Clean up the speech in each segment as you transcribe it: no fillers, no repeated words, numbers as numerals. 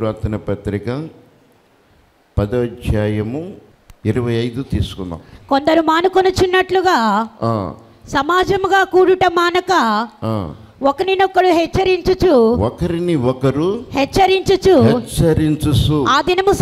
రాసిన పత్రిక 10వ అధ్యాయము 25 తీసుకుందాం. కొందరు మానుకొనుచున్నట్లుగా సమాజముగా కూడుట మానక ఒకరినొకరు ఒకరిని ఒకరు హెచ్చరించుచు ఆ దినము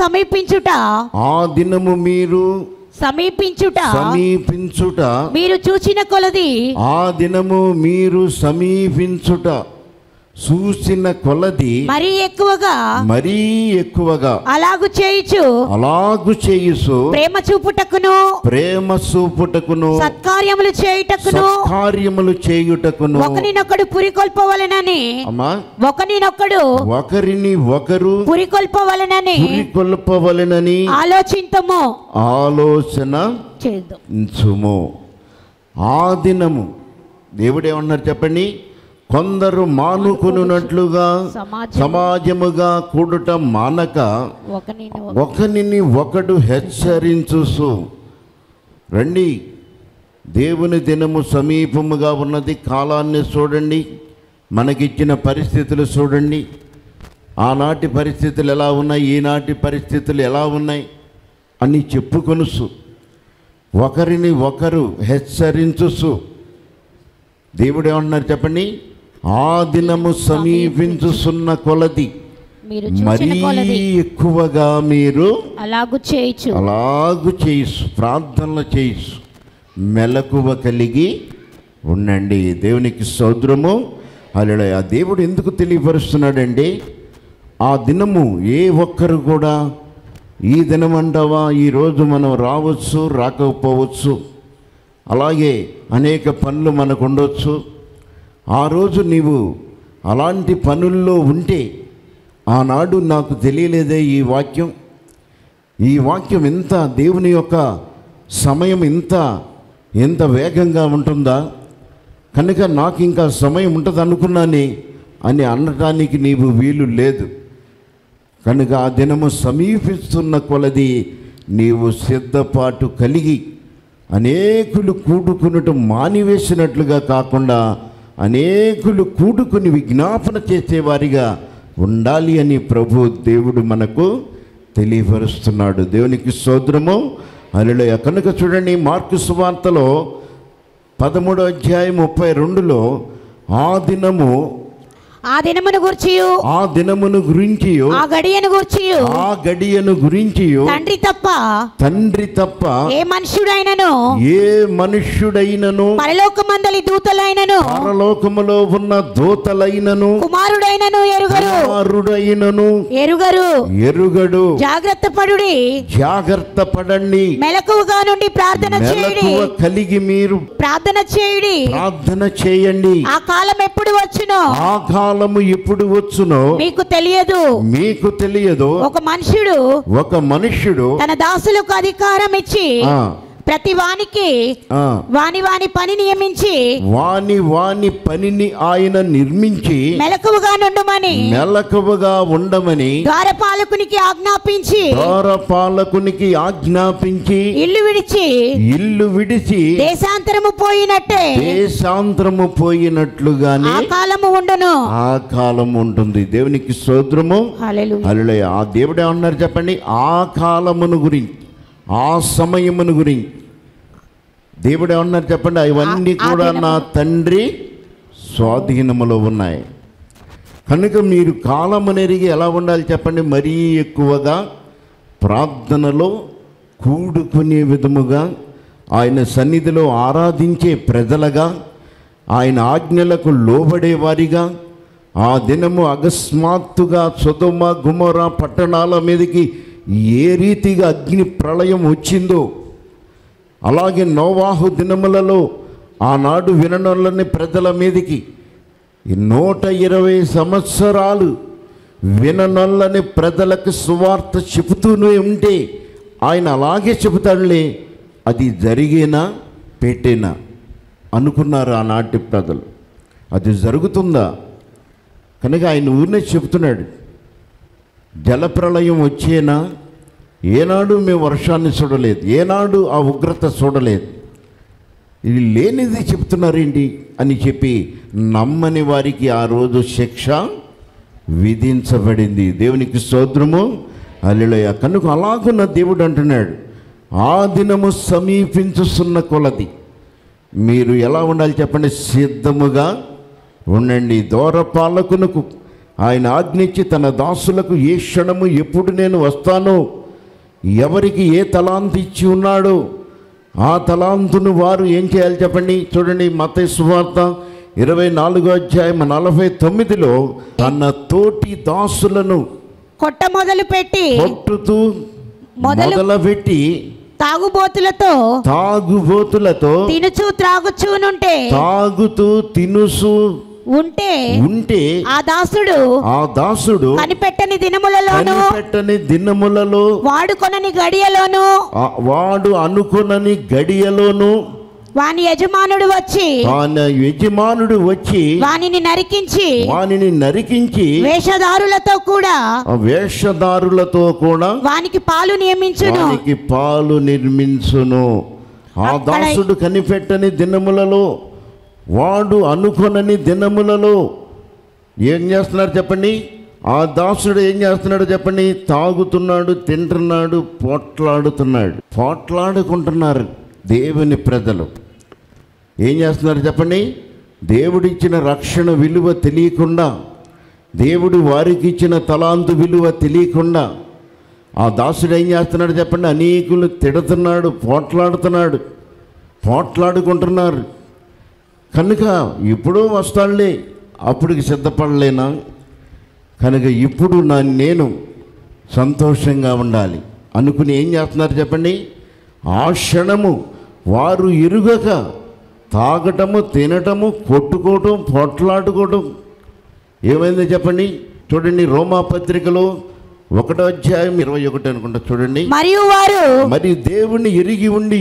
మీరు సమీపించుట మీరు చూచిన కొలది ఆ దినము మీరు సమీపించుట చూసిన కొలది మరీ ఎక్కువగా అలాగు చేయుచు ప్రేమ చూపుటకును సత్కార్యములు చేయుటకును ఒకరినొకడు ఒకరిని ఒకరు పురికొల్పవలెనని ఆలోచన చేద్దాము. ఆ దినము దేవుడేమన్నారు చెప్పండి? కొందరు మానుకున్నట్లుగా సమాజముగా కూడుట మానక ఒకరిని ఒకడు హెచ్చరించు. రండి, దేవుని దినము సమీపముగా ఉన్నది. కాలాన్ని చూడండి, మనకిచ్చిన పరిస్థితులు చూడండి. ఆనాటి పరిస్థితులు ఎలా ఉన్నాయి, ఈనాటి పరిస్థితులు ఎలా ఉన్నాయి అని చెప్పుకొనుసు ఒకరిని ఒకరు హెచ్చరించు. దేవుడు ఏమన్నారు చెప్పండి? ఆ దినము సమీపించుచున్న కొలది మరీ ఎక్కువగా మీరు అలాగు చేయొచ్చు, ప్రార్థనలు చేయొచ్చు, మెలకువ కలిగి ఉండండి. దేవునికి స్తోత్రము. హల్లెలూయా. దేవుడు ఎందుకు తెలియపరుస్తున్నాడండి? ఆ దినము ఏ ఒక్కరు కూడా ఈ దినం అంటావా, ఈరోజు మనం రావచ్చు, రాకపోవచ్చు, అలాగే అనేక పనులు మనకు ఉండొచ్చు. ఆ రోజు నీవు అలాంటి పనుల్లో ఉంటే, ఆనాడు నాకు తెలియలేదే ఈ వాక్యం ఎంత దేవుని యొక్క సమయం ఎంత వేగంగా ఉంటుందా, కనుక నాకు ఇంకా సమయం ఉంటుంది అనుకున్నానే అని అనటానికి నీవు వీలు లేదు. కనుక ఆ దినము సమీపిస్తున్న కొలది నీవు సిద్ధపాటు కలిగి అనేకులు కూడుకునటం మానివేసినట్లుగా కాకుండా అనేకులు కూడుకుని విజ్ఞాపన చేసేవారిగా ఉండాలి అని ప్రభు దేవుడు మనకు తెలియపరుస్తున్నాడు. దేవునికి స్తోత్రము. హల్లెలూయా. కనుక చూడండి, మార్కు సువార్తలో 13వ అధ్యాయం 32లో ఆ దినమును గురించి ఆ గడియను గురించి తండ్రి తప్ప ఏ మనుష్యుడైనను పరలోకములో ఉన్న దూతలైనను కుమారుడైనను ఎరుగడు. జాగ్రత్త పడండి, మెలకువగా నుండి ప్రార్థన కలిగి మీరు ప్రార్థన చేయండి. ఆ కాలం ఎప్పుడు వచ్చునో ఎప్పుడు వచ్చునో మీకు తెలియదు. ఒక మనుష్యుడు తన దాసులకు అధికారం ఇచ్చి ప్రతి వానికి వాని పని నియమించి వాని పనిని ఆయన నిర్మించి మెలకువగా ఉండమని ద్వారపాలకునికి ఆజ్ఞాపించి ఇల్లు విడిచి దేశాంతరము పోయినట్లుగానే ఆ కాలము ఉంటుంది. దేవునికి స్తోత్రము. హల్లెలూయా. ఆ దేవుడు ఏమన్నారు చెప్పండి? ఆ కాలమును గురించి, ఆ సమయమును గురించి దేవుడు ఏమన్నారు చెప్పండి? అవన్నీ కూడా నా తండ్రి స్వాధీనములో ఉన్నాయి. కనుక మీరు కాలమునెరిగి ఎలా ఉండాలి చెప్పండి? మరీ ఎక్కువగా ప్రార్థనలో కూడుకునే విధముగా, ఆయన సన్నిధిలో ఆరాధించే ప్రజలుగా, ఆయన ఆజ్ఞలకు లోబడేవారిగా. ఆ దినము అకస్మాత్తుగా సొదొమ గొమొర్రా పట్టణాల మీదకి ఏ రీతిగా అగ్ని ప్రళయం వచ్చిందో, అలాగే నోవాహు దినములలో ఆనాడు విననొల్లని ప్రజల మీదకి 120 సంవత్సరాలు విననొల్లని ప్రజలకు సువార్త చెబుతూనే ఉంటే ఆయన అలాగే చెబుతాడులే, అది జరిగేనా పెట్టేనా అనుకున్నారు ఆనాటి ప్రజలు. అది జరుగుతుందా? కనుక ఆయన ఊరినే చెబుతున్నాడు. జలప్రళయం వచ్చేనా? ఏనాడు మేము వర్షాన్ని చూడలేదు, ఏనాడు ఆ ఉగ్రత చూడలేదు, ఇది లేనిది చెప్తున్నారేంటి అని చెప్పి నమ్మని వారికి ఆ రోజు శిక్ష విధించబడింది. దేవునికి స్తోత్రము, హల్లెలూయా. కనుక అలాగున్న దేవుడు అంటున్నాడు, ఆ దినము సమీపించుతున్న కొలది మీరు ఎలా ఉండాలి చెప్పండి? సిద్ధముగా ఉండండి. దూరపాలకునకు ఆయన ఆజ్ఞించి తన దాసులకు ఏ క్షణము ఎప్పుడు నేను వస్తానో, ఎవరికి ఏ తలాంతు ఇచ్చి ఉన్నాడో ఆ తలాంతును వారు ఏం చేయాలి చెప్పండి? చూడండి, మత్తయి సువార్త 24:49 తన తోటి దాసులను కొట్ట మొదలుపెట్టి కొట్టుతూ మొదలుపెట్టి తాగుబోతులతో తినుచు త్రాగుచూనుంటే తాగుతూ తినుసు ఉంటే ఆ దాసుడు కనిపెట్టని దినములలో వాడు అనుకొనని గడియలోను వాని యజమానుడు వచ్చి వానిని నరికించి వేషధారులతో కూడా వానికి పాలు నిర్మించును. ఆ దాసుడు కనిపెట్టని దినములలో, వాడు అనుకొనని దినములలో ఏం చేస్తున్నారు చెప్పండి? ఆ దాసుడు ఏం చేస్తున్నాడు చెప్పండి? తాగుతున్నాడు, తింటున్నాడు, పోట్లాడుకుంటున్నారు. దేవుని ప్రజలు ఏం చేస్తున్నారు చెప్పండి? దేవుడిచ్చిన రక్షణ విలువ తెలియకుండా, దేవుడు వారికి ఇచ్చిన తలాంతు విలువ తెలియకుండా ఆ దాసుడు ఏం చేస్తున్నాడు చెప్పండి? అనేకులు తిడుతున్నాడు, పోట్లాడుకుంటున్నారు. కనుక ఇప్పుడు వస్తాడులే, అప్పటికి సిద్ధపడలేనా? కనుక ఇప్పుడు నేను సంతోషంగా ఉండాలి అనుకుని ఏం చేస్తున్నారు చెప్పండి? ఆ క్షణము వారు ఎరుగక తాగటము, తినటము, కొట్టుకోవటం, పోట్లాడుకోవటం. ఏమైంది చెప్పండి? చూడండి, రోమాపత్రికలో 1:21 అనుకుంటా. చూడండి, మరియు దేవుణ్ణి ఎరిగి ఉండి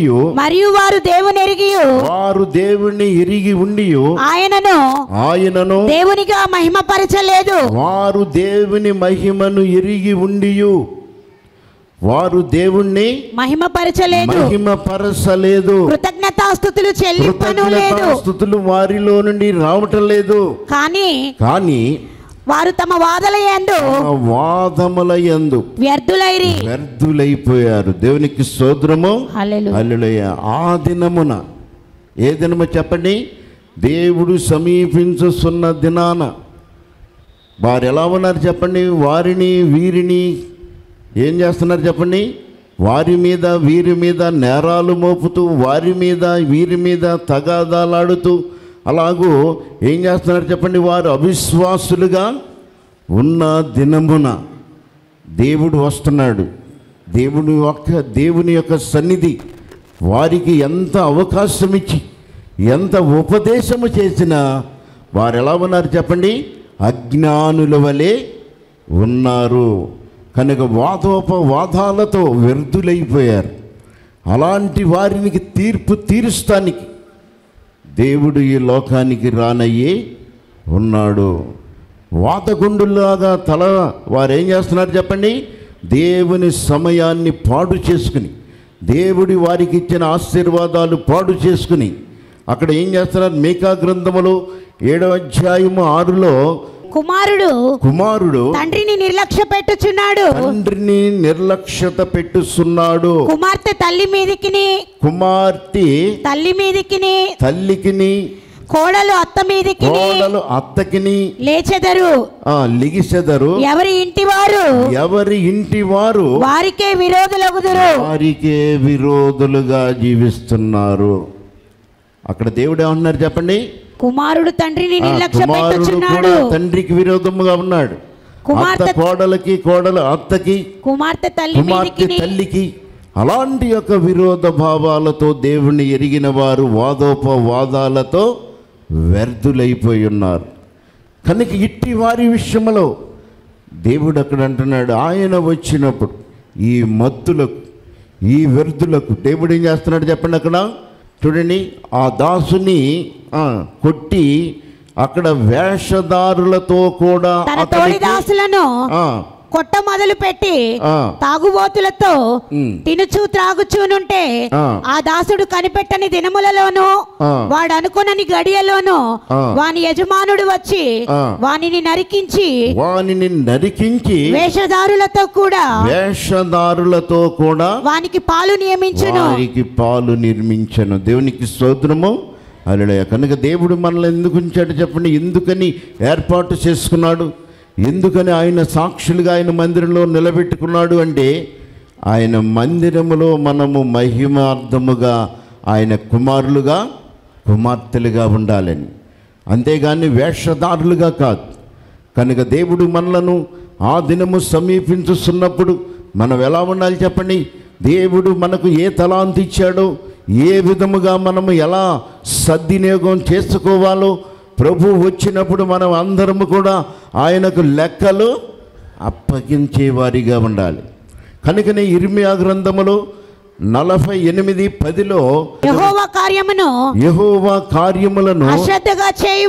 వారు దేవుణ్ణి ఎరిగి ఉండి ఆయనను దేవునిగా మహిమపరచలేదు. వారు దేవుని మహిమను ఎరిగి ఉండి వారు దేవుణ్ణి మహిమపరచలేదు. కృతజ్ఞతాస్తుతులు వారిలో నుండి రావటం లేదు. కానీ వారు తమ వాదముల యందు వ్యర్థులైపోయారు. దేవునికి స్తోత్రము, హల్లెలూయా. ఆ దినమున, ఏ దినము చెప్పండి? దేవుడు సమీపించుతున్న దినాన వారు ఎలా ఉన్నారు చెప్పండి? వీరిని ఏం చేస్తున్నారు చెప్పండి? వారి మీద వీరి మీద నేరాలు మోపుతూ, వీరి మీద తగాదాలాడుతూ, అలాగూ ఏం చేస్తున్నారు చెప్పండి? వారు అవిశ్వాసులుగా ఉన్న దినమున దేవుడు వస్తున్నాడు. దేవుని యొక్క సన్నిధి వారికి ఎంత అవకాశం ఇచ్చి, ఎంత ఉపదేశము చేసినా వారు ఎలా ఉన్నారు చెప్పండి? అజ్ఞానుల వలె ఉన్నారు. కనుక వాదోపవాదాలతో వ్యర్థులైపోయారు. అలాంటి వారికి తీర్పు తీరుస్తానికి దేవుడు ఈ లోకానికి రానయ్యే ఉన్నాడు. వాతగుండులాగా వారు ఏం చేస్తున్నారు చెప్పండి? దేవుని సమయాన్ని పాడు చేసుకుని, దేవుడి వారికి ఇచ్చిన ఆశీర్వాదాలు పాడు చేసుకుని అక్కడ ఏం చేస్తున్నారు? మీకా గ్రంథములో 7:6 కుమారుడు తండ్రిని నిర్లక్ష్యత పెట్టుచున్నాడు. కుమార్తె తల్లి మీదికిని కోడలు అత్తకిని లిగిసెదరు. ఎవరి ఇంటి వారు వారికే విరోధులుగా జీవిస్తున్నారు. అక్కడ దేవుడు ఏమన్నారు చెప్పండి? కుమారుడు తండ్రిని నిర్లక్ష్యపెట్టుచున్నాడు. తండ్రికి విరోధముగా ఉన్నాడు. కోడలకి, కోడలు అత్తకి, కుమార్తె తల్లికి. అలాంటి యొక్క విరోధ భావాలతో దేవుణ్ణి ఎరిగిన వారు వాదోపవాదాలతో వ్యర్థులైపోయి ఉన్నారు. కనుక ఇట్టి వారి విషయంలో దేవుడు అక్కడ అంటున్నాడు, ఆయన వచ్చినప్పుడు ఈ మత్తులకు, ఈ వ్యర్థులకు దేవుడు ఏం చేస్తున్నాడు చెప్పండి? అక్కడ చూడండి, ఆ దాసుని కొట్టి అక్కడ వేషధారులతో కూడా కొట్ట మొదలు పెట్టి ఆ. తాగుబోతులతో తినుచూ త్రాగుచూనుంటే ఆ దాసుడు కనిపెట్టని దినములలోను వాడు అనుకునని గడియలోను వాని యజమానుడు వచ్చి వానిని నరికించి వేషధారులతో కూడా వానికి పాలు నిర్మించను. దేవునికి స్తోత్రము. హల్లెలూయా. కనుక దేవుడు మనల్ని ఎందుకు ఉంచాడు చెప్పండి? ఎందుకని ఏర్పాటు చేసుకున్నాడు? ఎందుకని ఆయన సాక్షులుగా ఆయన మందిరంలో నిలబెట్టుకున్నాడు అంటే, ఆయన మందిరములో మనము మహిమార్థముగా ఆయన కుమారులుగా కుమార్తెలుగా ఉండాలని, అంతేగాని వేషధారులుగా కాదు. కనుక దేవుడు మనలను ఆ దినము సమీపించుతున్నప్పుడు మనం ఎలా ఉండాలి చెప్పండి? దేవుడు మనకు ఏ తలాంతు ఇచ్చాడో, ఏ విధముగా మనము ఎలా సద్వినియోగం చేసుకోవాలో, ప్రభు వచ్చినప్పుడు మనం అందరము కూడా ఆయనకు లెక్కలు అప్పగించేవారిగా ఉండాలి. కనుకనే ఇర్మియా గ్రంథములో 48:10 యెహోవా కార్యములను అశ్రద్ధ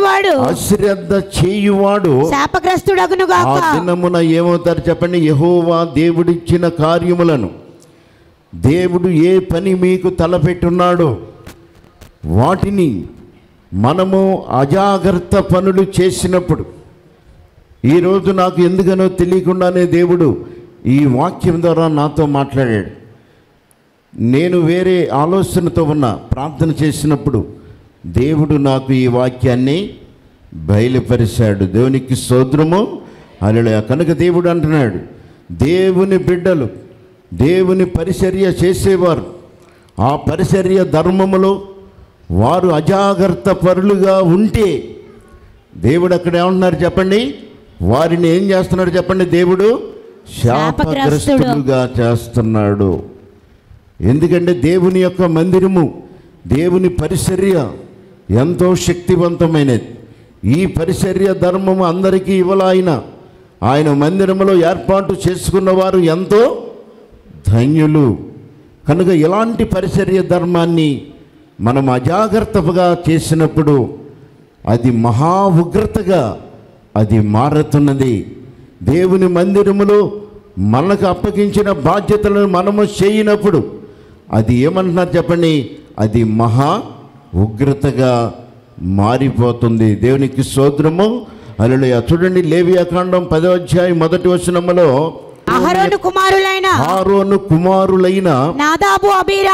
చేయువాడు శాపగ్రస్తుడగును గాక. ఆ దినమున ఏమవుతారు చెప్పండి? యెహోవా దేవుడిచ్చిన కార్యములను, దేవుడు ఏ పని మీకు తలపెట్టున్నాడో వాటిని మనము అజాగ్రత్త పనులు చేసినప్పుడు, ఈరోజు నాకు ఎందుకనో తెలియకుండానే దేవుడు ఈ వాక్యం ద్వారా నాతో మాట్లాడాడు. నేను వేరే ఆలోచనతో ఉన్న ప్రార్థన చేసినప్పుడు దేవుడు నాకు ఈ వాక్యాన్ని బయలుపరిచాడు. దేవునికి స్తోత్రము. హల్లెలూయా. కనుక దేవుడు అంటున్నాడు, దేవుని బిడ్డలు, దేవుని పరిచర్య చేసేవారు, ఆ పరిచర్య ధర్మములో వారు అజాగ్రత్త పరులుగా ఉంటే దేవుడు అక్కడ ఏమంటున్నారు చెప్పండి? వారిని ఏం చేస్తున్నాడు చెప్పండి? దేవుడు శాపగ్రస్తులుగా చేస్తున్నాడు. ఎందుకంటే దేవుని యొక్క మందిరము, దేవుని పరిచర్య ఎంతో శక్తివంతమైనది. ఈ పరిచర్య ధర్మము అందరికీ ఇవ్వాలైన ఆయన మందిరములో ఏర్పాటు చేసుకున్న వారు ఎంతో ధన్యులు. కనుక ఇలాంటి పరిచర్య ధర్మాన్ని మనం అజాగ్రత్తగా చేసినప్పుడు అది మహా ఉగ్రతగా అది మారుతున్నది. దేవుని మందిరములో మనకు అప్పగించిన బాధ్యతలను మనము చేయనప్పుడు అది ఏమంటున్నారు చెప్పండి? అది మహా ఉగ్రతగా మారిపోతుంది. దేవునికి స్తోత్రము. హల్లెలూయా. చూడండి, లేవియా కాండం 10వ అధ్యాయం 1వ వచనములో అహరోను కుమారులైన నాదాబు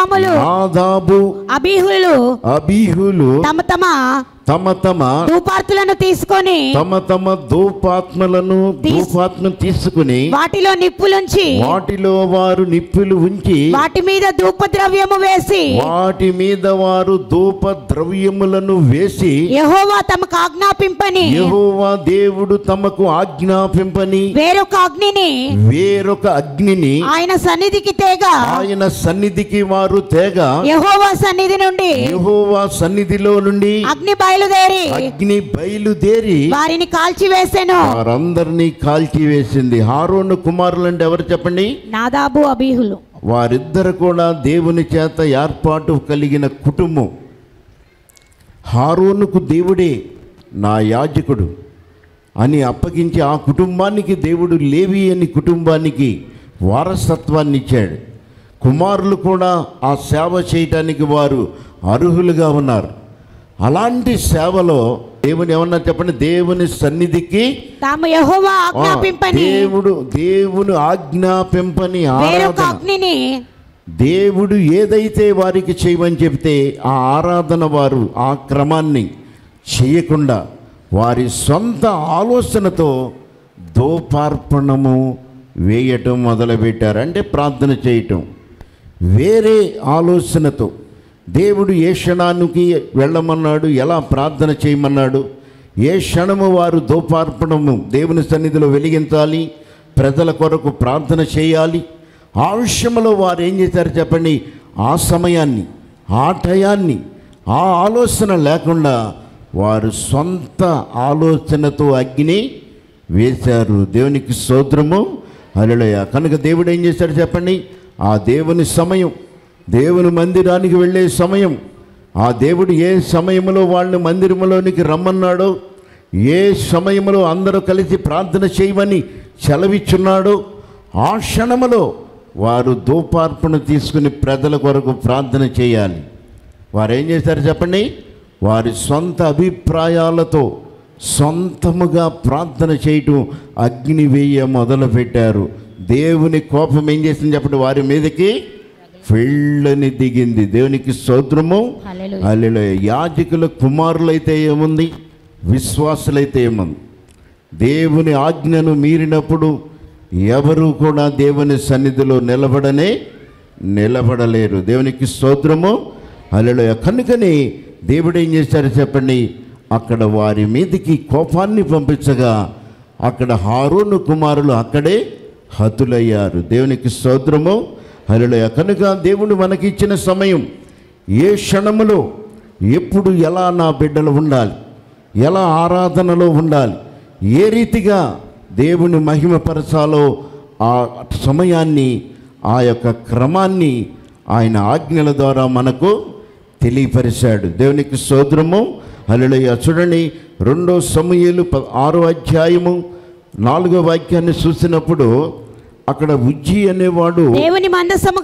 అబీహులు తమ ధూపార్తులను తీసుకొని వాటిలో వారు నిప్పులు ఉంచి వాటి మీద వారు ధూప ద్రవ్యములను వేసి యెహోవా దేవుడు తమకు ఆజ్ఞాపింపని వేరొక అగ్నిని ఆయన సన్నిధికి వారు తేగ యెహోవా సన్నిధిలో నుండి అగ్ని బయలుదేరి వారిని కాల్చివేసెను. వారందరినీ కాల్చివేసింది. హారోను కుమారులు అంటే ఎవరు చెప్పండి? నాదాబు అబీహులు. వారిద్దరు కూడా దేవుని చేత ఏర్పాటు కలిగిన కుటుంబం. హారోనుకు దేవుడే నా యాజకుడు అని అప్పగించి ఆ కుటుంబానికి దేవుడు లేవి అని కుటుంబానికి వారసత్వాన్ని ఇచ్చాడు. కుమారులు కూడా ఆ సేవ చేయటానికి వారు అర్హులుగా ఉన్నారు. అలాంటి సేవలో దేవుని ఏమన్నా చెప్పండి? దేవుని సన్నిధికి దేవుని ఆజ్ఞాపింపని ఆరాధన, దేవుడు ఏదైతే వారికి చేయమని చెబితే ఆ ఆరాధన వారు ఆ క్రమాన్ని చేయకుండా వారి సొంత ఆలోచనతో ధూపార్పణము వేయటం మొదలుపెట్టారు. అంటే ప్రార్థన చేయటం వేరే ఆలోచనతో. దేవుడు ఏ క్షణానికి వెళ్ళమన్నాడు, ఎలా ప్రార్థన చేయమన్నాడు, ఏ క్షణము వారు ధూపార్పణము దేవుని సన్నిధిలో వెలిగించాలి, ప్రజల కొరకు ప్రార్థన చేయాలి, ఆ విషయంలో వారు ఏం చేశారు చెప్పండి? ఆ సమయాన్ని, ఆ టయాన్ని, ఆ ఆలోచన లేకుండా వారు సొంత ఆలోచనతో అగ్ని వేశారు. దేవునికి స్తోత్రము. హల్లెలూయా. కనుక దేవుడు ఏం చేశాడు చెప్పండి? ఆ దేవుని సమయం, దేవుని మందిరానికి వెళ్ళే సమయం, ఆ దేవుడు ఏ సమయంలో వాళ్ళని మందిరంలోనికి రమ్మన్నాడో, ఏ సమయంలో అందరూ కలిసి ప్రార్థన చేయమని సెలవిచ్చున్నాడో ఆ క్షణములో వారు ధూపార్పణ తీసుకుని ప్రజల కొరకు ప్రార్థన చేయాలి. వారు ఏం చేశారు చెప్పండి? వారి సొంత అభిప్రాయాలతో సొంతముగా ప్రార్థన చేయటం, అగ్ని వేయ మొదలుపెట్టారు. దేవుని కోపం ఏం చేసింది చెప్పండి? వారి మీదకి ఫెళ్ళని దిగింది. దేవునికి స్తోత్రము. హల్లెలూయా. యాజకుల కుమారులైతే ఏముంది, విశ్వాసులైతే ఏముంది? దేవుని ఆజ్ఞను మీరినప్పుడు ఎవరు కూడా దేవుని సన్నిధిలో నిలబడలేరు. దేవునికి స్తోత్రము. హల్లెలూయా. కనుకని దేవుడు ఏం చేశారు చెప్పండి? అక్కడ వారి మీదకి కోపాన్ని పంపించగా అక్కడ హారోను కుమారులు అక్కడే హతులయ్యారు. దేవునికి స్తోత్రము. హల్లెలూయా. కనుక దేవుడు మనకిచ్చిన సమయం, ఏ క్షణములో ఎప్పుడు ఎలా నా బిడ్డలు ఉండాలి, ఎలా ఆరాధనలో ఉండాలి, ఏ రీతిగా దేవుని మహిమపరచాలో ఆ సమయాన్ని, ఆ యొక్క క్రమాన్ని ఆయన ఆజ్ఞల ద్వారా మనకు తెలియపరిచాడు. దేవునికి స్తోత్రము. హల్లెలూయా. చూడండి, 2 సమూయేలు 6వ అధ్యాయము 4వ వాక్యాన్ని చూసినప్పుడు అక్కడ ఉజ్జీ అనేవాడు దేవుని మందసము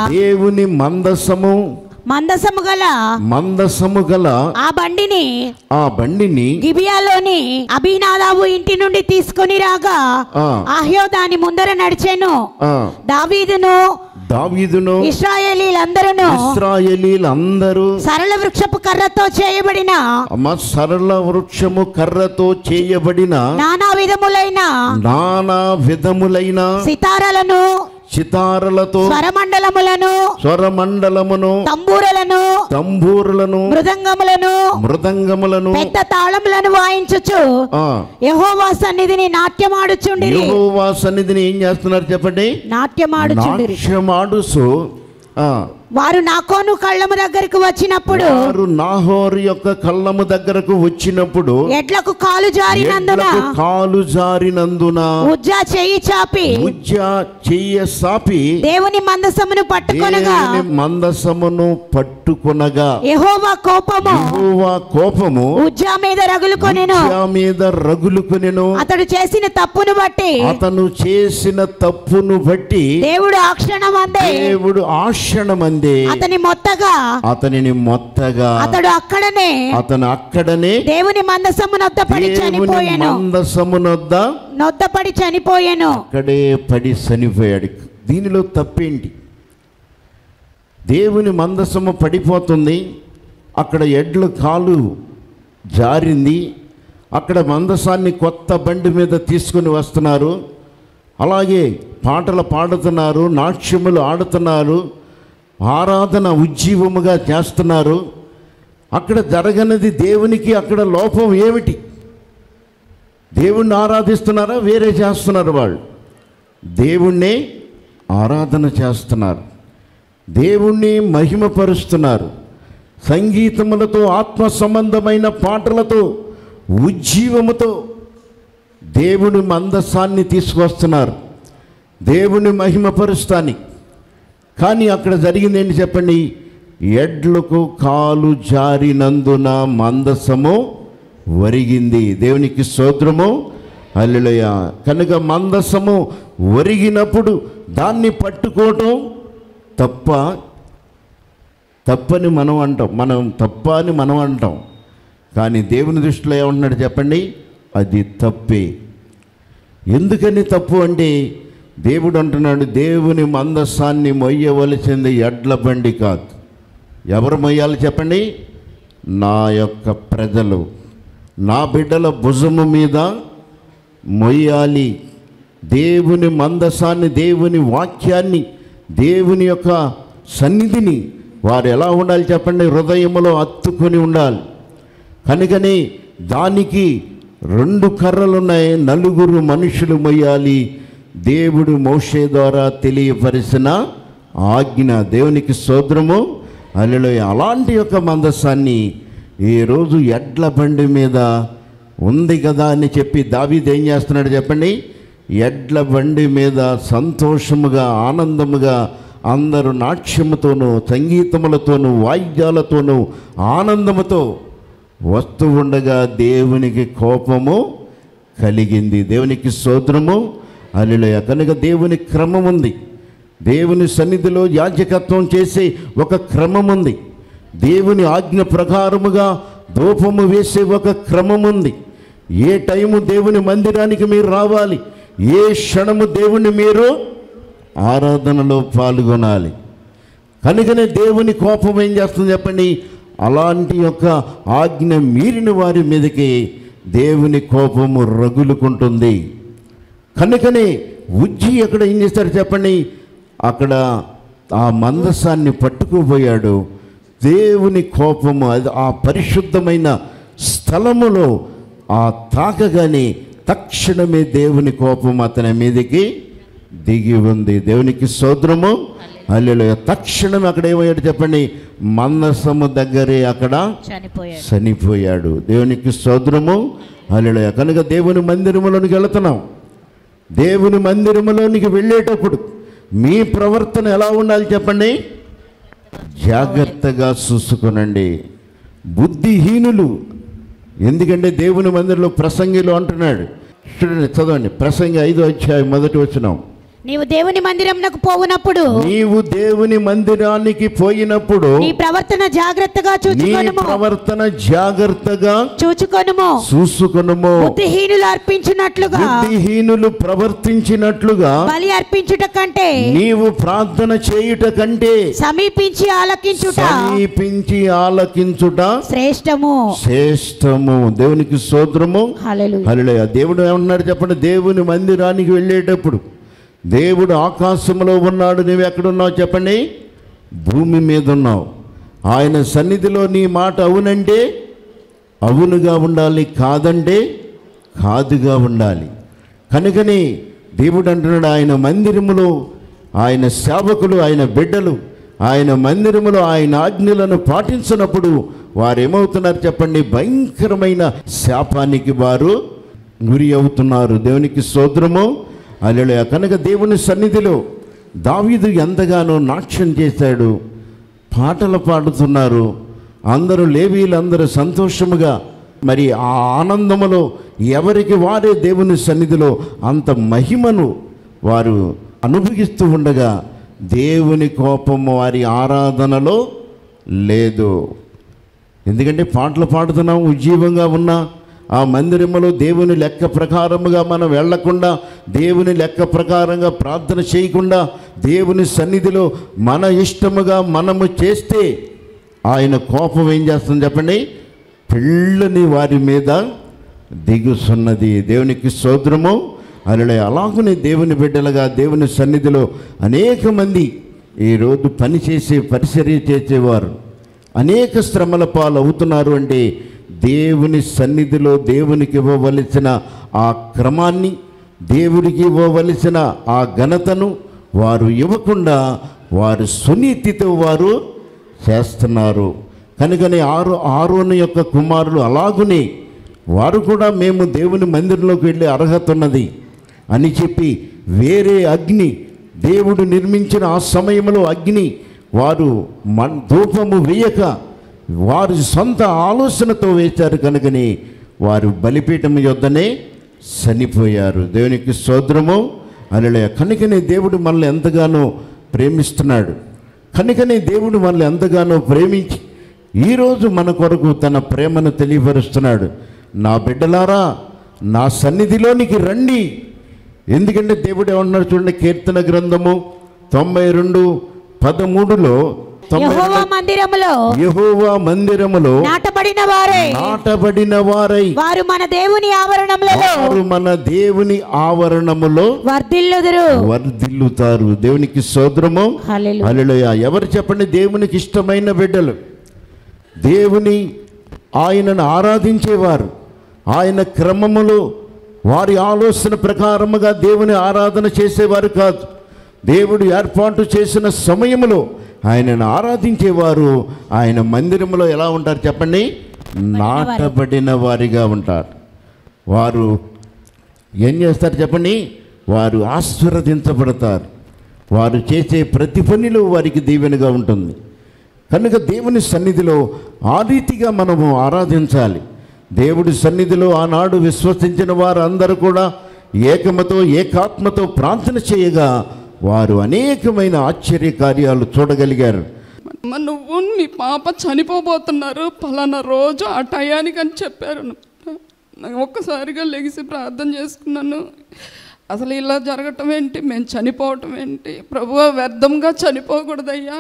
గల ఆ బండిని గిబియాలోని అబీనాదాబు ఇంటి నుండి తీసుకొని రాగా అహ్యో దాని ముందర నడిచెను. దావీదును ఇశ్రాయేలీలందరూ సరళ వృక్షపు కర్రతో చేయబడిన నానా విధములైన సితారలతో స్వరమండలమును తంబూరలను మృదంగములను పెద్ద తాళములను వాయించుచు యెహోవా సన్నిధిని నాట్యమాడుచుండిరి. యెహోవా సన్నిధిని ఏం చేస్తున్నారు చెప్పండి? నాట్యమాడుచు వారు నాకోను కళ్ళము దగ్గరకు వచ్చినప్పుడు, నాహోరు యొక్క కళ్ళము దగ్గరకు వచ్చినప్పుడు ఎడ్లకు కాలు జారినందున ఉజ్జా చెయ్యి చాపి దేవుని మందసమును పట్టుకొనగా యెహోవా కోపము ఉజ్జా మీద రగులుకొనెను. అతడు చేసిన తప్పును బట్టి దేవుడు ఆ క్షణమందే అతనిని మొత్తగా అతడు అక్కడనే దేవుని మందసమునొద్ద పడి చనిపోయాను. అక్కడే పడి చనిపోయాడు. దీనిలో తప్పేంటి? దేవుని మందసము పడిపోతుంది, అక్కడ ఎడ్ల కాలు జారింది, అక్కడ మందసాన్ని కొత్త బండి మీద తీసుకుని వస్తున్నారు, అలాగే పాటలు పాడుతున్నారు, నాట్యములు ఆడుతున్నారు, ఆరాధన ఉజ్జీవముగా చేస్తున్నారు. అక్కడ జరగనిది దేవునికి అక్కడ లోపం ఏమిటి? దేవుణ్ణి ఆరాధిస్తున్నారా, వేరే చేస్తున్నారు? వాళ్ళు దేవుణ్ణి ఆరాధన చేస్తున్నారు, దేవుణ్ణి మహిమపరుస్తున్నారు, సంగీతములతో, ఆత్మ సంబంధమైన పాటలతో, ఉజ్జీవముతో దేవుని మందసాన్ని తీసుకొస్తున్నారు, దేవుని మహిమపరుస్తానికి. కానీ అక్కడ జరిగింది ఏంటి చెప్పండి? ఎడ్లకు కాలు జారినందున మందసము ఒరిగింది. దేవునికి స్తోత్రము. హల్లెలూయా. కనుక మందసము ఒరిగినప్పుడు దాన్ని పట్టుకోవటం తప్పని మనం అంటాం. కానీ దేవుని దృష్టిలో ఏమంటున్నాడు చెప్పండి? అది తప్పే. ఎందుకని తప్పు అంటే దేవుడు అంటున్నాడు, దేవుని మందసాన్ని మొయ్యవలసింది ఎడ్ల బండి కాదు. ఎవరు మొయ్యాలి చెప్పండి? నా యొక్క ప్రజలు, నా బిడ్డల భుజము మీద మొయ్యాలి. దేవుని మందసాన్ని, దేవుని వాక్యాన్ని, దేవుని యొక్క సన్నిధిని వారు ఎలా ఉండాలి చెప్పండి? హృదయములో అత్తుకొని ఉండాలి. కనుకని దానికి 2 కర్రలున్నాయి, 4 మనుషులు మొయ్యాలి. దేవుడు మోషే ద్వారా తెలియపరిచిన ఆజ్ఞ. దేవునికి స్తోత్రము. హల్లెలూయా. అలాంటి యొక్క మందసాన్ని ఈరోజు ఎడ్ల బండి మీద ఉంది కదా అని చెప్పి దావీదు ఏం చేస్తున్నాడు చెప్పండి? ఎడ్ల బండి మీద సంతోషముగా, ఆనందముగా అందరూ నాట్యముతోనూ, సంగీతములతోనూ, వాయిద్యాలతోనూ, ఆనందముతో వస్తూ ఉండగా దేవునికి కోపము కలిగింది. దేవునికి స్తోత్రము. హల్లెలూయా. కనుక దేవుని క్రమం ఉంది. దేవుని సన్నిధిలో యాజకత్వం చేసే ఒక క్రమం ఉంది. దేవుని ఆజ్ఞ ప్రకారముగా ధూపము వేసే ఒక క్రమం ఉంది. ఏ టైము దేవుని మందిరానికి మీరు రావాలి, ఏ క్షణము దేవుని మీరు ఆరాధనలో పాల్గొనాలి. కనుకనే దేవుని కోపం ఏం చేస్తుంది చెప్పండి? అలాంటి యొక్క ఆజ్ఞ మీరిన వారి మీదకి దేవుని కోపము రగులుకుంటుంది. కనుకనే ఉజ్జి అక్కడ ఏం చేస్తాడు చెప్పండి? అక్కడ ఆ మందసాన్ని పట్టుకుపోయాడు. దేవుని కోపము అది ఆ పరిశుద్ధమైన స్థలములో ఆ తాకగానే తక్షణమే దేవుని కోపం అతని మీదకి దిగి ఉంది. దేవునికి స్తోత్రము. హల్లెలూయా. తక్షణం అక్కడ ఏమయ్యాడు చెప్పండి? మందసము దగ్గరే అక్కడ చనిపోయాడు. దేవునికి స్తోత్రము. హల్లెలూయా. కనుక దేవుని మందిరములోనికి వెళుతున్నాం. దేవుని మందిరములోనికి వెళ్ళేటప్పుడు మీ ప్రవర్తన ఎలా ఉండాలి చెప్పండి? జాగ్రత్తగా చూసుకునండి. బుద్ధిహీనులు, ఎందుకంటే దేవుని మందిరంలో ప్రసంగిలో అంటున్నాడు. చూడండి, చదవండి. ప్రసంగి 5వ అధ్యాయం 1వ వచనం. నీవు దేవుని మందిరమునకు పోవునప్పుడు, నీవు దేవుని మందిరానికి పోయినప్పుడు నీ ప్రవర్తన జాగ్రత్తగా చూచుకొనుము. ప్రవర్తన జాగ్రత్తగా చూసుకొనుము. బుద్ధిహీనులు అర్పించినట్లుగా, బుద్ధిహీనులు ప్రవర్తించినట్లుగా బలి అర్పించుట కంటే, నీవు ప్రార్థన చేయుట కంటే సమీపించి ఆలకించుట శ్రేష్టము. దేవునికి స్తోత్రము. హల్లెలూయా. హల్లెలూయా. దేవుడు ఏమన్నాడు చెప్పండి? దేవుని మందిరానికి వెళ్ళేటప్పుడు దేవుడు ఆకాశంలో ఉన్నాడు, నువ్వు ఎక్కడున్నావు చెప్పండి? భూమి మీద ఉన్నావు. ఆయన సన్నిధిలో నీ మాట అవునంటే అవునుగా ఉండాలి, కాదంటే కాదుగా ఉండాలి. కనుకని దేవుడు అంటున్నాడు, ఆయన మందిరములో ఆయన సేవకులు, ఆయన బిడ్డలు ఆయన మందిరములో ఆయన ఆజ్ఞలను పాటించినప్పుడు వారు ఏమవుతున్నారు చెప్పండి? భయంకరమైన శాపానికి వారు గురి అవుతున్నారు. దేవునికి స్తోత్రము. హల్లెలూయా. కనుక దేవుని సన్నిధిలో దావీదు ఎంతగానో నాట్యం చేశాడు, పాటలు పాడుతున్నారు. అందరూ లేవీలందరూ సంతోషముగా మరి ఆ ఆనందములో ఎవరికి వారే దేవుని సన్నిధిలో అంత మహిమను వారు అనుభవిస్తూ ఉండగా దేవుని కోపము వారి ఆరాధనలో లేదు. ఎందుకంటే పాటలు పాడుతున్నాం, ఉజ్జీవంగా ఉన్నా ఆ మందిరములో దేవుని లెక్క ప్రకారముగా మనం వెళ్లకుండా, దేవుని లెక్క ప్రకారంగా ప్రార్థన చేయకుండా, దేవుని సన్నిధిలో మన ఇష్టముగా మనము చేస్తే ఆయన కోపం ఏం చేస్తుంది చెప్పండి? పిల్లని వారి మీద దిగుసున్నది. దేవునికి స్తోత్రము. హల్లెలూయా. అలాగనే దేవుని బిడ్డలుగా దేవుని సన్నిధిలో అనేక మంది ఈరోజు పనిచేసే పరిచర్య చేసేవారు అనేక శ్రమల పాలు అవుతున్నారు. అంటే దేవుని సన్నిధిలో దేవునికి ఇవ్వవలసిన ఆ క్రమాన్ని, దేవుడికి ఇవ్వవలసిన ఆ ఘనతను వారు ఇవ్వకుండా వారు సునీతితో వారు చేస్తున్నారు. కనుకనే ఆరోను యొక్క కుమారులు అలాగునే వారు కూడా మేము దేవుని మందిరంలోకి వెళ్ళే అర్హత ఉన్నది అని చెప్పి వేరే అగ్ని, దేవుడు నిర్మించిన ఆ సమయంలో అగ్ని వారు ధూపము వేయక వారు సొంత ఆలోచనతో వేశారు. కనుకని వారు బలిపీఠం యొద్దనే చనిపోయారు. దేవునికి స్తోత్రము. హల్లెలూయా. కనుకనే దేవుడు మనల్ని ఎంతగానో ప్రేమిస్తున్నాడు. కనుకనే దేవుడు మనల్ని ఎంతగానో ప్రేమించి ఈరోజు మన కొరకు తన ప్రేమను తెలియపరుస్తున్నాడు. నా బిడ్డలారా, నా సన్నిధిలోనికి రండి. ఎందుకంటే దేవుడు ఏమన్నాడు చూడండి, కీర్తన గ్రంథము 92:13లో యెహోవా మందిరములో నాటబడిన వారై వారు మన దేవుని ఆవరణములో వర్ధిల్లుతారు. దేవునికి స్తోత్రము. హల్లెలూయా. ఎవరు చెప్పండి? దేవునికి ఇష్టమైన బిడ్డలు, దేవుని ఆయనను ఆరాధించేవారు, ఆయన క్రమములో వారి ఆలోచన ప్రకారముగా దేవుని ఆరాధన చేసేవారు కాదు. దేవుడు ఏర్పాటు చేసిన సమయములో ఆయనను ఆరాధించేవారు ఆయన మందిరంలో ఎలా ఉంటారు చెప్పండి? నాటబడిన వారిగా ఉంటారు. వారు ఏం చేస్తారు చెప్పండి? వారు ఆశీర్వదించబడతారు. వారు చేసే ప్రతి పనిలో వారికి దీవెనగా ఉంటుంది. కనుక దేవుని సన్నిధిలో ఆ రీతిగా మనము ఆరాధించాలి. దేవుడి సన్నిధిలో ఆనాడు విశ్వసించిన వారు అందరూ కూడా ఏకమతో ఏకాత్మతో ప్రార్థన చేయగా వారు అనేకమైన ఆశ్చర్య కార్యాలు చూడగలిగారు. అమ్మ, నువ్వు మీ పాప చనిపోబోతున్నారు పలానా రోజు ఆ టయానికి అని చెప్పారు. నాకు ఒక్కసారిగా లెగిసి ప్రార్థన చేసుకున్నాను. అసలు ఇలా జరగటం ఏంటి, మేము చనిపోవటం ఏంటి ప్రభువా, వ్యర్థంగా చనిపోకూడదయ్యా,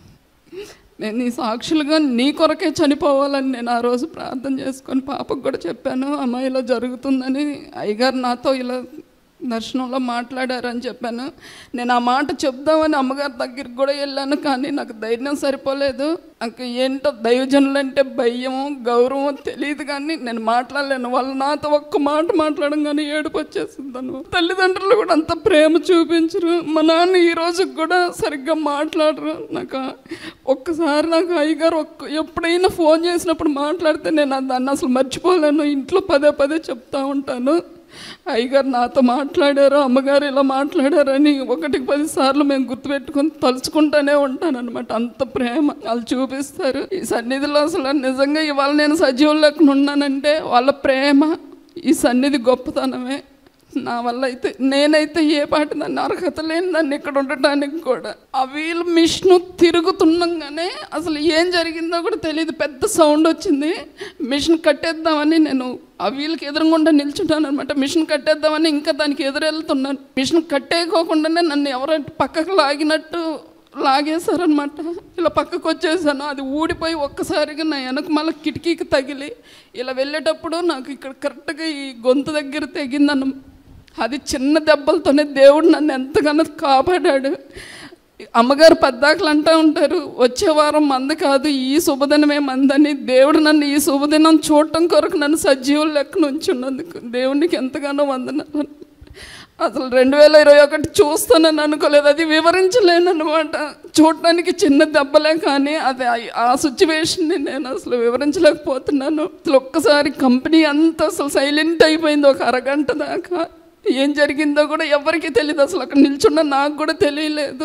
నేను నీ సాక్షులుగా నీ కొరకే చనిపోవాలని నేను ఆ రోజు ప్రార్థన చేసుకొని పాపకు కూడా చెప్పాను. అమ్మ ఇలా జరుగుతుందని అయ్యగారు నాతో ఇలా దర్శనంలో మాట్లాడారని చెప్పాను. నేను ఆ మాట చెప్దామని అమ్మగారి దగ్గరికి కూడా వెళ్ళాను, కానీ నాకు ధైర్యం సరిపోలేదు. నాకు ఏంటో దైవజనులంటే భయము గౌరవం తెలియదు, కానీ నేను మాట్లాడలేను. వాళ్ళు నాతో ఒక్క మాట మాట్లాడడం కానీ ఏడుపు వచ్చేసిందను. తల్లిదండ్రులు కూడా అంత ప్రేమ చూపించరు. మా నాన్న ఈ రోజుకి కూడా సరిగ్గా మాట్లాడరు. నాకు ఒక్కసారి నాకు అయ్యగారు ఎప్పుడైనా ఫోన్ చేసినప్పుడు మాట్లాడితే నేను దాన్ని అసలు మర్చిపోలేను. ఇంట్లో పదే పదే చెప్తా ఉంటాను, అయ్యగారు నాతో మాట్లాడారు, అమ్మగారు ఇలా మాట్లాడారని 1-10 సార్లు మేము గుర్తుపెట్టుకొని తలుచుకుంటూనే ఉంటానన్నమాట. అంత ప్రేమ వాళ్ళు చూపిస్తారు ఈ సన్నిధిలో. అసలు నిజంగా ఇవాళ నేను సజీవులు లేకుండా ఉన్నానంటే వాళ్ళ ప్రేమ, ఈ సన్నిధి గొప్పతనమే. నా వల్ల అయితే నేనైతే ఏ పాటి దాన్ని అర్హత లేని దాన్ని ఇక్కడ ఉండటానికి కూడా. ఆ వీల్ మిషన్ తిరుగుతుండగానే అసలు ఏం జరిగిందో కూడా తెలియదు, పెద్ద సౌండ్ వచ్చింది. మిషన్ కట్టేద్దామని నేను ఆ వీల్కి ఎదురుగుండా నిల్చుంటాను అనమాట. మిషన్ కట్టేద్దామని ఇంకా దానికి ఎదురెళ్తున్నాను. మిషన్ కట్టేయకోకుండానే నన్ను ఎవరైనా పక్కకు లాగినట్టు లాగేశారనమాట. ఇలా పక్కకు వచ్చేసాను. అది ఊడిపోయి ఒక్కసారిగా నా వెనక మళ్ళీ కిటికీకి తగిలి ఇలా వెళ్ళేటప్పుడు నాకు ఇక్కడ కరెక్ట్గా ఈ గొంతు దగ్గర తెగిందన్న. అది చిన్న దెబ్బలతోనే దేవుడు నన్ను ఎంతగానో కాపాడాడు. అమ్మగారు పద్దాకలు అంటూ ఉంటారు, వచ్చే వారం మంద కాదు ఈ శుభదినమే మందని. దేవుడు నన్ను ఈ శుభదినం చూడటం కొరకు నన్ను సజీవులు లెక్క ఉంచున్నందుకు దేవునికి ఎంతగానో వందనాలు. అసలు 2021 చూస్తానని అనుకోలేదు, అది వివరించలేను అనమాట. చూడటానికి చిన్న దెబ్బలే, కానీ అది ఆ సిచ్యువేషన్ని నేను అసలు వివరించలేకపోతున్నాను. అసలు ఒక్కసారి కంపెనీ అంతా అసలు సైలెంట్ అయిపోయింది 1 అరగంట దాకా. ఏం జరిగిందో కూడా ఎవరికీ తెలియదు, అసలు అక్కడ నిల్చున్న నాకు కూడా తెలియలేదు.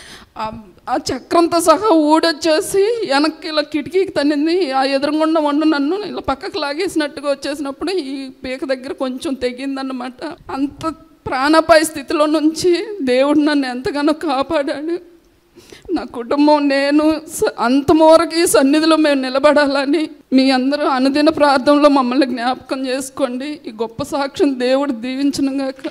ఆ చక్రంతో సహా ఊడొచ్చేసి వెనక్కి ఇలా కిటికీకి తన్నింది. ఆ ఎదురుగుండా వండు నన్ను ఇలా పక్కకు లాగేసినట్టుగా వచ్చేసినప్పుడు ఈ పీక దగ్గర కొంచెం తెగిందన్నమాట. అంత ప్రాణాపాయ స్థితిలో నుంచి దేవుడు నన్ను ఎంతగానో కాపాడాడు. నా కుటుంబం నేను అంతమూరకు ఈ సన్నిధిలో మేము నిలబడాలని మీ అందరూ అనుదిన ప్రార్థనలో మమ్మల్ని జ్ఞాపకం చేసుకోండి. ఈ గొప్ప సాక్ష్యం దేవుడు దీవించునుగాక.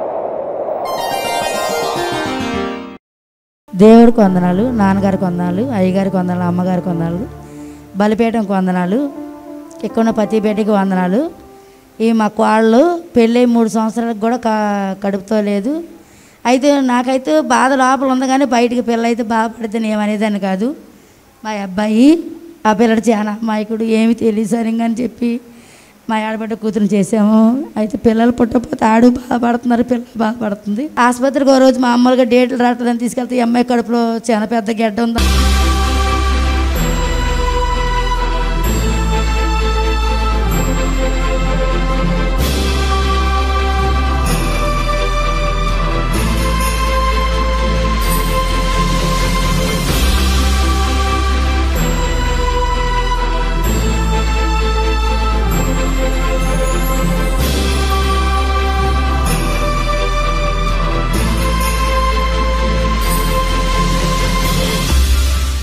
దేవుడికి వందనాలు, నాన్నగారికి వందనాలు, అయ్యగారికి వందనాలు, అమ్మగారికి వందనాలు, బలిపీఠంకి వందనాలు, ఇక్కడ పతిపేటకి వందనాలు. ఈ మా కోళ్ళు పెళ్ళి 3 సంవత్సరాలకు కూడా కడుపుతో లేదు. అయితే నాకైతే బాధ లోపల ఉంది, కానీ బయటికి పిల్ల అయితే బాధపడితే ఏమనేదాన్ని కాదు. మా అబ్బాయి ఆ పిల్లడు చాలా అమాయకుడు, ఏమి తెలియదు సరిగ్గా అని చెప్పి మా ఆడబిడ్డ కూతురు చేసాము. అయితే పిల్లలు పుట్టకపోతే ఆడు బాధపడుతున్నారు, పిల్లలు బాధపడుతుంది. ఆసుపత్రికి ఓ రోజు మామూలుగా డేట్లు రావట్లేదని తీసుకెళ్తే ఈ అమ్మాయి కడుపులో చాలా పెద్ద గడ్డ ఉంది.